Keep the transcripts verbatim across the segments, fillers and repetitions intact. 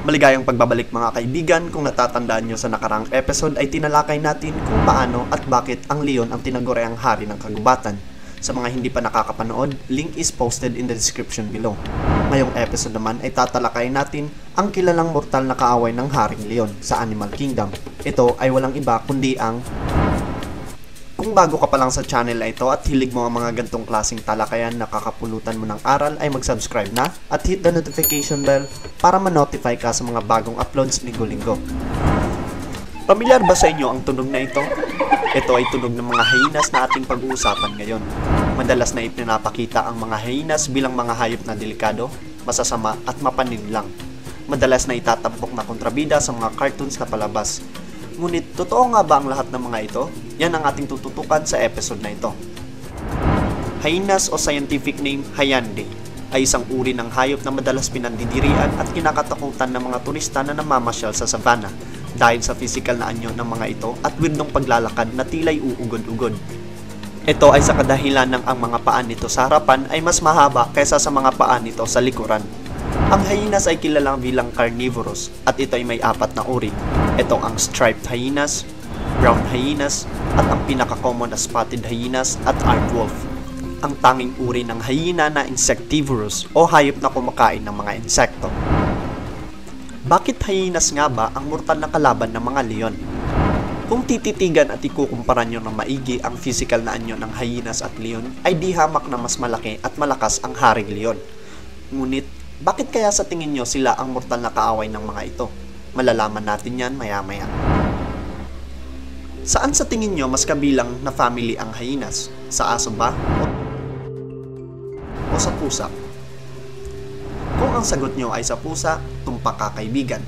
Maligayang pagbabalik mga kaibigan. Kung natatandaan nyo sa nakarang episode ay tinalakay natin kung paano at bakit ang leon ang tinaguriang hari ng kagubatan. Sa mga hindi pa nakakapanood, link is posted in the description below. Ngayong episode naman ay tatalakayin natin ang kilalang mortal na kaaway ng haring leon sa Animal Kingdom. Ito ay walang iba kundi ang... Kung bago ka pa lang sa channel na ito at hilig mo ang mga gantong klaseng talakayan na kakapulutan mo ng aral ay mag-subscribe na at hit the notification bell para ma-notify ka sa mga bagong uploads linggo-linggo. Pamilyar ba sa inyo ang tunog na ito? Ito ay tunog ng mga hyenas na ating pag-uusapan ngayon. Madalas na ipinapakita ang mga hyenas bilang mga hayop na delikado, masasama at mapaninlang. Madalas na itatampok na kontrabida sa mga cartoons na palabas. Ngunit totoo nga ba ang lahat ng mga ito? Yan ang ating tututukan sa episode na ito. Hyenas o scientific name Hyena ay isang uri ng hayop na madalas pinandidirian at kinakatakutan ng mga turista na namamasyal sa savannah dahil sa physical na anyo ng mga ito at weirdong paglalakad na tila'y uugod-ugod. Ito ay sa kadahilan ng ang mga paan nito sa harapan ay mas mahaba kaysa sa mga paan nito sa likuran. Ang hyenas ay kilalang bilang carnivorous at ito ay may apat na uri. Ito ang striped hyenas, brown hyenas, at ang pinaka-common na spotted hyenas at aardwolf. Ang tanging uri ng hyena na insectivorous o hayop na kumakain ng mga insekto. Bakit hyenas nga ba ang mortal na kalaban ng mga leon? Kung tititigan at ikukumpara nyo ng maigi ang physical na anyo ng hyenas at leon, ay di hamak na mas malaki at malakas ang haring leon. Ngunit, bakit kaya sa tingin nyo sila ang mortal na kaaway ng mga ito? Malalaman natin yan maya-maya. Saan sa tingin nyo mas kabilang na family ang hyenas? Sa aso ba? O sa pusa? Kung ang sagot nyo ay sa pusa, tumpak ka kaibigan.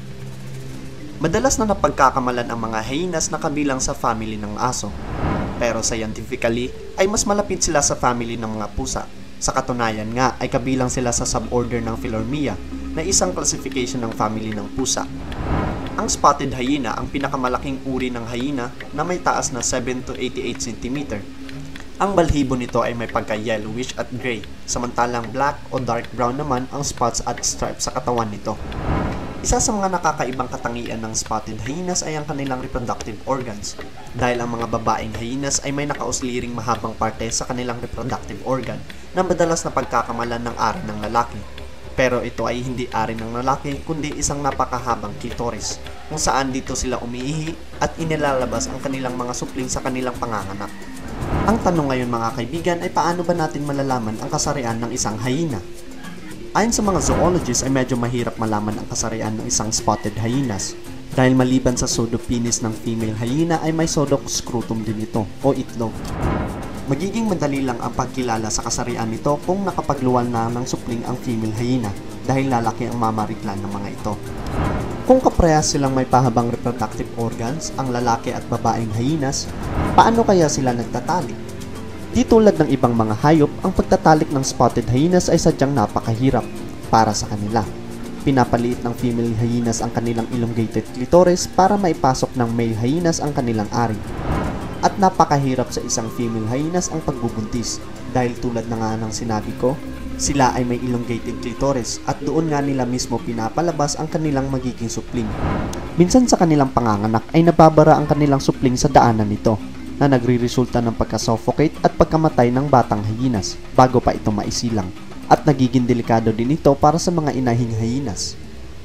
Madalas na napagkakamalan ang mga hyenas na kabilang sa family ng aso. Pero scientifically, ay mas malapit sila sa family ng mga pusa. Sa katunayan nga ay kabilang sila sa suborder ng Philormia na isang classification ng family ng pusa. Ang spotted hyena ang pinakamalaking uri ng hyena na may taas na seven to eighty-eight centimeter. Ang balhibo nito ay may pagka-yellowish at gray, samantalang black o dark brown naman ang spots at stripes sa katawan nito. Isa sa mga nakakaibang katangian ng spotted hyenas ay ang kanilang reproductive organs, dahil ang mga babaeng hyenas ay may nakausliring mahabang parte sa kanilang reproductive organ na madalas na pagkakamalan ng ari ng lalaki. Pero ito ay hindi ari ng lalaki kundi isang napakahabang clitoris, kung saan dito sila umiihi at inilalabas ang kanilang mga supling sa kanilang panganganak. Ang tanong ngayon mga kaibigan ay paano ba natin malalaman ang kasarian ng isang hyena? Ayon sa mga zoologists ay medyo mahirap malaman ang kasarian ng isang spotted hyenas dahil maliban sa pseudopenis ng female hyena ay may pseudoscrotum din ito o itlog. Magiging madali lang ang pagkilala sa kasarian nito kung nakapagluwal na ng supling ang female hyena dahil lalaki ang mamariklan ng mga ito. Kung kaparehas silang may pahabang reproductive organs, ang lalaki at babaeng hyenas, paano kaya sila nagtatalik? Di tulad ng ibang mga hayop, ang pagtatalik ng spotted hyenas ay sadyang napakahirap para sa kanila. Pinapaliit ng female hyenas ang kanilang elongated clitoris para maipasok ng male hyenas ang kanilang ari. At napakahirap sa isang female hyenas ang pagbubuntis dahil tulad na nga ng sinabi ko, sila ay may elongated clitoris at doon nga nila mismo pinapalabas ang kanilang magiging supling. Minsan sa kanilang panganganak ay nababara ang kanilang supling sa daanan nito, na nagre-resulta ng pagka-suffocate at pagkamatay ng batang hyenas bago pa ito maisilang at nagiging delikado din ito para sa mga inahing hyenas.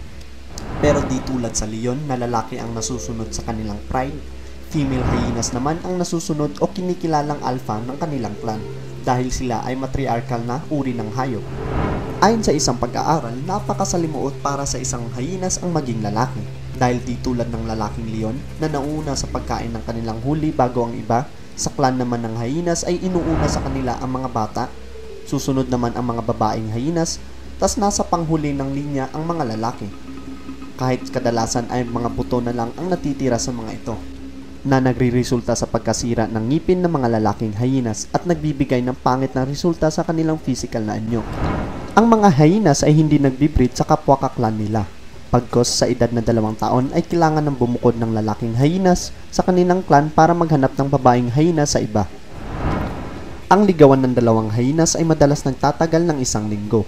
Pero di tulad sa leon na lalaki ang nasusunod sa kanilang pride, female hyenas naman ang nasusunod o kinikilalang alpha ng kanilang clan dahil sila ay matriarchal na uri ng hayop. Ayon sa isang pag-aaral, napakasalimuot para sa isang hyenas ang maging lalaki. Dahil di tulad ng lalaking leon na nauna sa pagkain ng kanilang huli bago ang iba, sa clan naman ng hyenas ay inuuna sa kanila ang mga bata, susunod naman ang mga babaeng hyenas, tas nasa panghuli ng linya ang mga lalaki. Kahit kadalasan ay mga buto na lang ang natitira sa mga ito, na nagre-resulta sa pagkasira ng ngipin ng mga lalaking hyenas at nagbibigay ng pangit na resulta sa kanilang physical na anyo. Ang mga hyenas ay hindi nagbibreed sa kapwa kaklan nila. Pagkos sa edad na dalawang taon ay kailangan ng bumukod ng lalaking hyenas sa kanilang clan para maghanap ng babaeng hyena sa iba. Ang ligawan ng dalawang hyenas ay madalas nagtatagal ng isang linggo.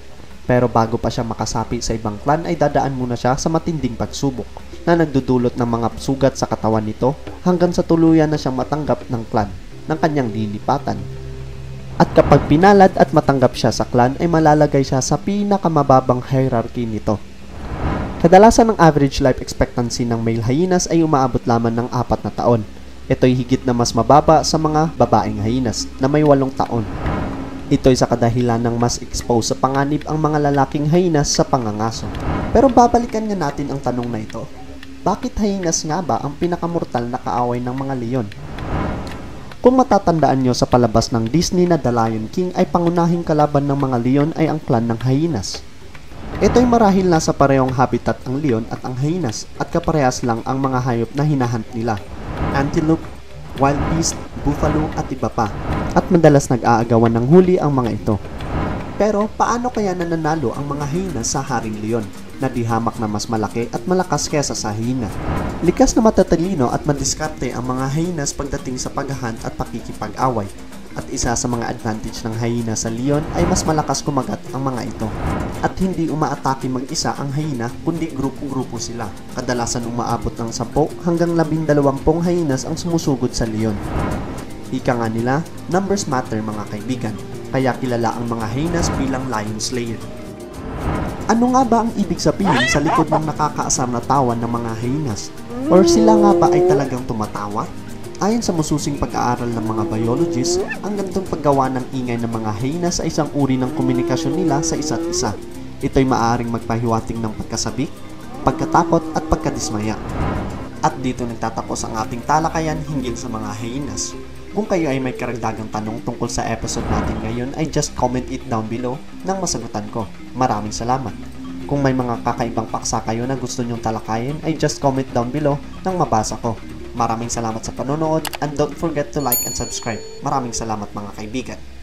Pero bago pa siya makasapi sa ibang clan ay dadaan muna siya sa matinding pagsubok na nagdudulot ng mga sugat sa katawan nito hanggang sa tuluyan na siyang matanggap ng clan ng kanyang lilipatan. At kapag pinalad at matanggap siya sa clan ay malalagay siya sa pinakamababang hierarchy nito. Kadalasan ang average life expectancy ng male hyenas ay umaabot lamang ng apat na taon. Ito'y higit na mas mababa sa mga babaeng hyenas na may walong taon. Ito'y sa kadahilan ng mas exposed sa panganib ang mga lalaking hyenas sa pangangaso. Pero babalikan nga natin ang tanong na ito. Bakit hyenas nga ba ang pinakamortal na kaaway ng mga leon? Kung matatandaan nyo sa palabas ng Disney na The Lion King ay pangunahing kalaban ng mga leon ay ang clan ng hyenas. Ito'y marahil nasa parehong habitat ang leon at ang hyenas at kaparehas lang ang mga hayop na hinahunt nila. Antelope, wild beast, buffalo at iba pa. At madalas nag-aagawan ng huli ang mga ito. Pero paano kaya nananalo ang mga hyenas sa haring leon na di hamak na mas malaki at malakas kesa sa hyena? Likas na matatalino at madiskarte ang mga hyenas pagdating sa paghahunt at pakikipag-away. At isa sa mga advantage ng hyena sa leon ay mas malakas kumagat ang mga ito. At hindi umaatake mag-isa ang hyena kundi grupo-grupo sila. Kadalasan umaabot ng sampu hanggang labindalawampung hyenas ang sumusugod sa leon. Ika nga nila, numbers matter mga kaibigan, kaya kilala ang mga hyenas bilang lion slayer. Ano nga ba ang ibig sabihin sa likod ng nakakaasar na tawa ng mga hyenas? Or sila nga ba ay talagang tumatawa? Ayon sa masusing pag-aaral ng mga biologists, ang ganitong paggawa ng ingay ng mga hyenas ay isang uri ng komunikasyon nila sa isa't isa. Ito'y maaaring magpahiwating ng pagkasabik, pagkatakot at pagkadismaya. At dito nagtatapos ang ating talakayan hinggil sa mga hyenas. Kung kayo ay may karagdagang tanong tungkol sa episode natin ngayon ay just comment it down below nang masagutan ko. Maraming salamat. Kung may mga kakaibang paksa kayo na gusto nyong talakayin ay just comment down below nang mabasa ko. Maraming salamat sa panonood and don't forget to like and subscribe. Maraming salamat mga kaibigan.